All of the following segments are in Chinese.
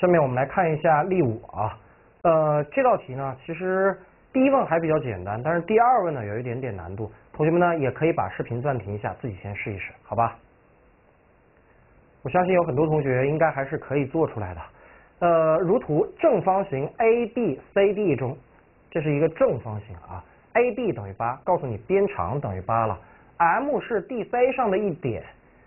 下面我们来看一下例5啊。这道题呢，其实第一问还比较简单，但是第二问呢有一点点难度。同学们呢也可以把视频暂停一下，自己先试一试，好吧？我相信有很多同学应该还是可以做出来的。如图正方形 ABCD 中，这是一个正方形啊 ，AB 等于8，告诉你边长等于8了 ，M 是 DC 上的一点。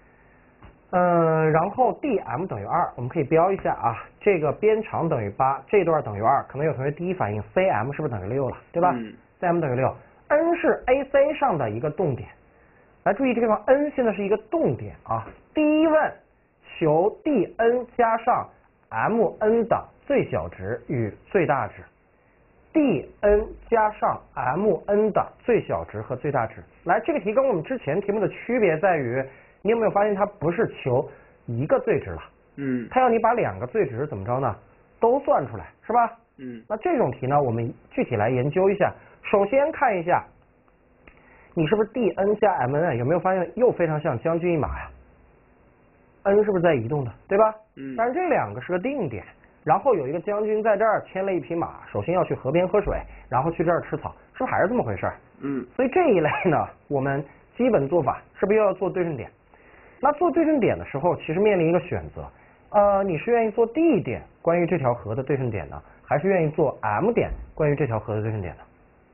然后 dm 等于2，我们可以标一下啊，这个边长等于8，这段等于2，可能有同学第一反应 cm 是不是等于6了，对吧？cm 等于6，n 是 AC 上的一个动点，来注意这个地方 n 现在是一个动点啊。第一问求 dn 加上 mn 的最小值与最大值 ，dn 加上 mn 的最小值和最大值。来，这个题跟我们之前题目的区别在于。你有没有发现它不是求一个最值了？它要你把2个最值怎么着呢？都算出来，是吧？那这种题呢，我们具体来研究一下。首先看一下，你是不是 dn 加 mn 有没有发现又非常像将军一马呀 ？n 是不是在移动的，对吧？但是这2个是个定点，然后有一个将军在这儿牵了一匹马，首先要去河边喝水，然后去这儿吃草，是不是还是这么回事？所以这一类呢，我们基本做法是不是又要做对称点？那做对称点的时候，其实面临一个选择，你是愿意做 D 点关于这条河的对称点呢，还是愿意做 M 点关于这条河的对称点呢？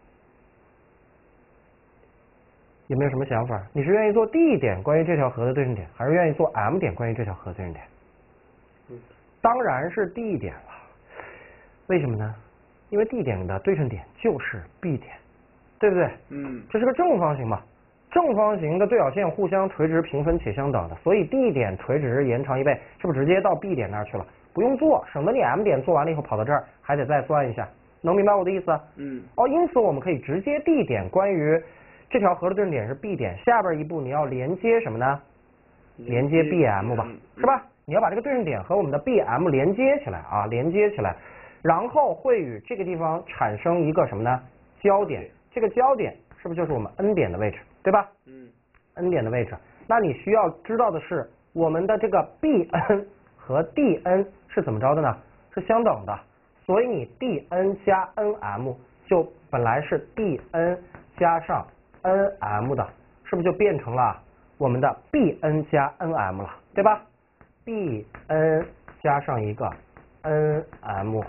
有没有什么想法？你是愿意做 D 点关于这条河的对称点，还是愿意做 M 点关于这条河的对称点？当然是 D 点了。为什么呢？因为 D 点的对称点就是 B 点，对不对？这是个正方形嘛。正方形的对角线互相垂直平分且相等的，所以 D 点垂直延长1倍，是不是直接到 B 点那儿去了？不用做，省得你 M 点做完了以后跑到这儿还得再算一下，能明白我的意思？因此我们可以直接 D 点关于这条河的对称点是 B 点，下边一步你要连接什么呢？连接 BM 吧，是吧？你要把这个对称点和我们的 BM 连接起来啊，连接起来，然后会与这个地方产生一个什么呢？交点，这个交点是不是就是我们 N 点的位置？对吧？N 点的位置，那你需要知道的是，我们的这个 BN 和 DN 是怎么着的呢？是相等的，所以你 DN 加 NM 就本来是 DN 加上 NM 的，是不是就变成了我们的 BN 加 NM 了，对吧？BN 加上一个 NM，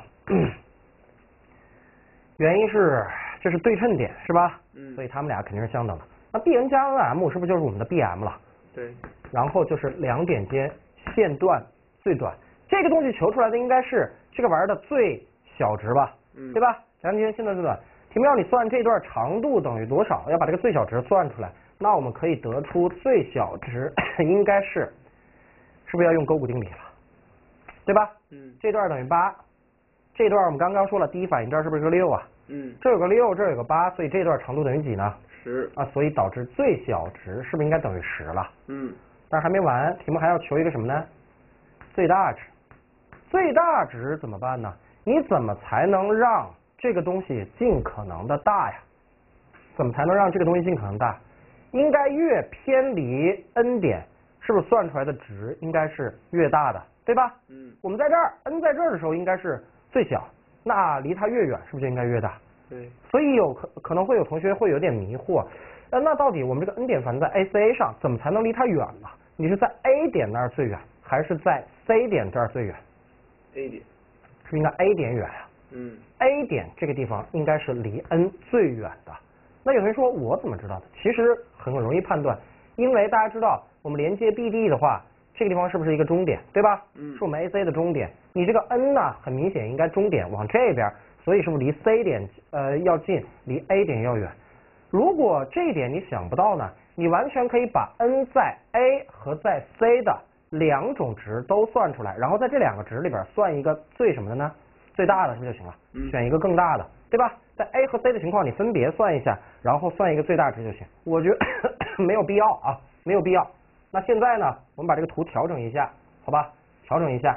原因是这是对称点，是吧？所以它们俩肯定是相等的。那 BN 加 NM 是不是就是我们的 BM 了？ 对。 然后就是2点间线段最短，这个东西求出来的应该是这个玩意儿的最小值吧？对吧？2点间线段最短，题目要你算这段长度等于多少，要把这个最小值算出来。那我们可以得出最小值应该是不是要用勾股定理了？对吧？这段等于8，这段我们刚刚说了，第一反应这儿是不是个6啊？这有个6，这有个8，所以这段长度等于几呢？10啊，所以导致最小值是不是应该等于10了？但是还没完，题目还要求一个什么呢？最大值。最大值怎么办呢？你怎么才能让这个东西尽可能的大呀？怎么才能让这个东西尽可能大？应该越偏离 N 点，是不是算出来的值应该是越大的，对吧？我们在这儿 N 在这儿的时候应该是最小，那离它越远是不是就应该越大？ 对。 所以可能会有同学会有点迷惑，那到底我们这个 N 点反正在 ACA 上，怎么才能离它远呢？你是在 A 点那儿最远，还是在 C 点这儿最远 ？A 点。 是不是应该 A 点远啊？A 点这个地方应该是离 N 最远的。那有人说我怎么知道的？其实很容易判断，因为大家知道我们连接 BD 的话，这个地方是不是一个终点，对吧？是我们 AC 的终点。你这个 N 呢，很明显应该终点往这边，所以是不是离 C 点要近，离 A 点要远？如果这一点你想不到呢，你完全可以把 N 在 A 和在 C 的2种值都算出来，然后在这2个值里边算一个最什么的呢？最大的是不是就行了？选一个更大的，对吧？在 A 和 C 的情况，你分别算一下，然后算一个最大值就行。我觉得没有必要啊，没有必要。那现在呢，我们把这个图调整一下，好吧？调整一下。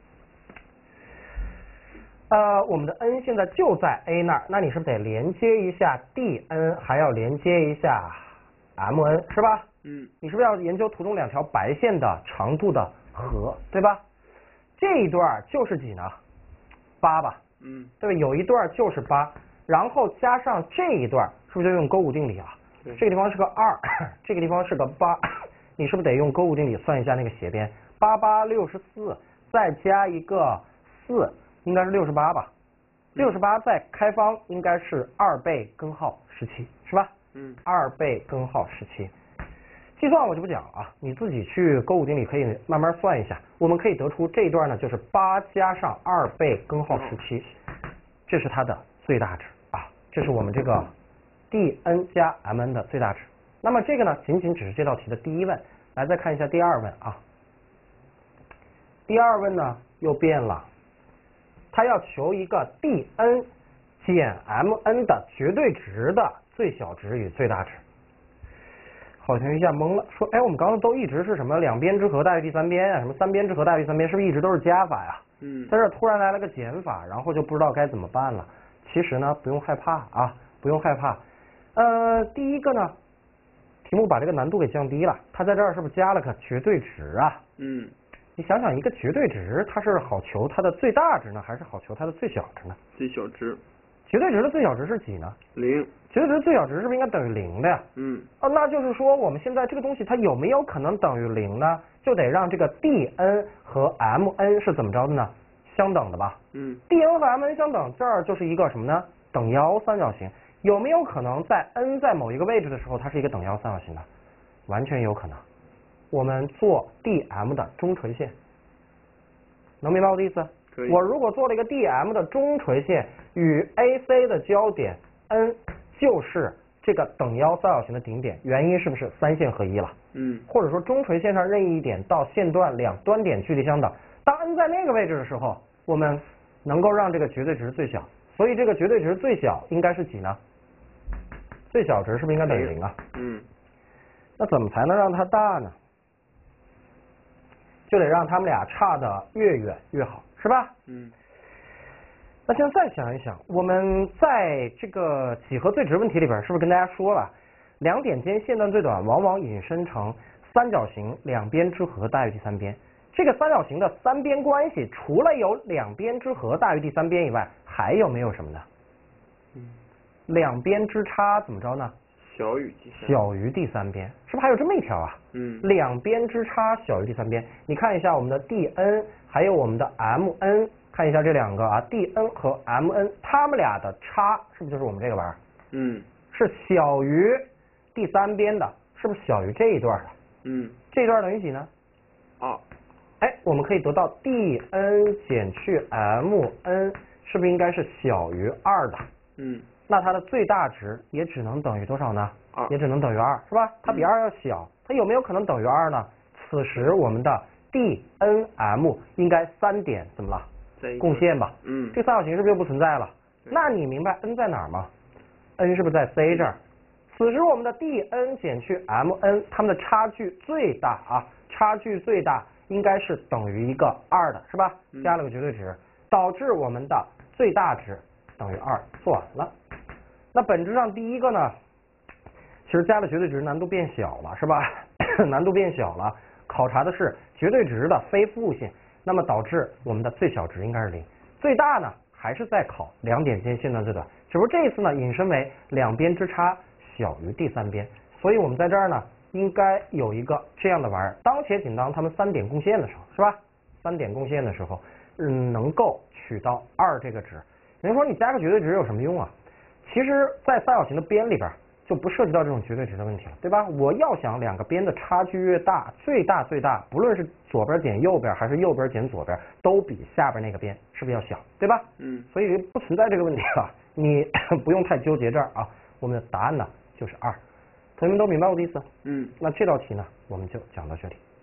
我们的 N 现在就在 A 那儿，那你是不是得连接一下 DN， 还要连接一下 MN， 是吧？你是不是要研究图中2条白线的长度的和，对吧？ 这一段就是几呢？8吧，对吧？有一段就是8，然后加上这一段，是不是就用勾股定理啊？这个地方是个2，这个地方是个8，你是不是得用勾股定理算一下那个斜边？8、8、64，再加一个4，应该是68吧？68再开方应该是2倍根号17，是吧？2倍根号17。计算我就不讲了啊，你自己去勾股定理可以慢慢算一下。我们可以得出这一段呢就是8加上2倍根号17，这是它的最大值啊，这是我们这个 dn 加 mn 的最大值。那么这个呢仅仅只是这道题的第一问，来再看一下第二问啊。第二问呢又变了，它要求一个 dn 减 mn 的绝对值的最小值与最大值。好像一下懵了，说，哎，我们刚刚都一直是什么两边之和大于第三边啊，什么三边之和大于第三边，是不是一直都是加法呀？在这突然来了个减法，然后就不知道该怎么办了。其实呢，不用害怕啊，不用害怕。第一个呢，题目把这个难度给降低了，它在这儿是不是加了个绝对值啊？你想想，一个绝对值，它是好求它的最大值呢，还是好求它的最小值呢？ 最小值。 绝对值的最小值是几呢 ？0。 绝对值的最小值是不是应该等于0的呀？那就是说我们现在这个东西它有没有可能等于0呢？就得让这个 dn 和 mn 是怎么着的呢？相等的吧？dn 和 mn 相等，这儿就是一个什么呢？等腰三角形。有没有可能在 n 在某一个位置的时候，它是一个等腰三角形呢？完全有可能。我们做 dm 的中垂线，能明白我的意思？我如果做了一个 dm 的中垂线，与 AC 的交点 n 就是这个等腰三角形的顶点，原因是不是三线合一了？或者说中垂线上任意一点到线段两端点距离相等，当 n 在那个位置的时候，我们能够让这个绝对值最小，所以这个绝对值最小应该是几呢？最小值是不是应该等于0啊？那怎么才能让它大呢？就得让他们俩差的越远越好，是吧？那现在再想一想，我们在这个几何最值问题里边，是不是跟大家说了，两点间线段最短往往引申成三角形两边之和大于第三边？这个三角形的三边关系，除了有两边之和大于第三边以外，还有没有什么呢？两边之差怎么着呢？小于第三边，是不是还有这么一条啊？两边之差小于第三边。你看一下我们的 dn 还有我们的 mn， 看一下这两个啊 dn 和 mn， 它们俩的差是不是就是我们这个玩意儿？是小于第三边的，是不是小于这一段的？这一段等于几呢？2。哎，我们可以得到 dn 减去 mn 是不是应该是小于2的？那它的最大值也只能等于多少呢？2，也只能等于2，是吧？它比2要小，它有没有可能等于2呢？此时我们的 dnm 应该3点怎么了？共线吧。这三角形是不是就不存在了？那你明白 n 在哪儿吗 ？n 是不是在 C 这儿？此时我们的 dn 减去 mn， 它们的差距最大啊，差距最大应该是等于一个2的，是吧？加了个绝对值，导致我们的最大值等于2，做完了。那本质上第一个呢，其实加了绝对值难度变小了，是吧？难度变小了，考察的是绝对值的非负线，那么导致我们的最小值应该是0，最大呢还是在考两点间线段最短，只不过这一次呢引申为两边之差小于第三边，所以我们在这儿呢应该有一个这样的玩意儿，当且仅当它们3点共线的时候，是吧？3点共线的时候，能够取到2这个值。有人说你加个绝对值有什么用啊？其实，在三角形的边里边就不涉及到这种绝对值的问题了，对吧？我要想两个边的差距越大，最大，不论是左边减右边还是右边减左边，都比下边那个边是不是要小，对吧？所以不存在这个问题了，你不用太纠结这儿啊。我们的答案呢就是2，同学们都明白我的意思？那这道题呢我们就讲到这里。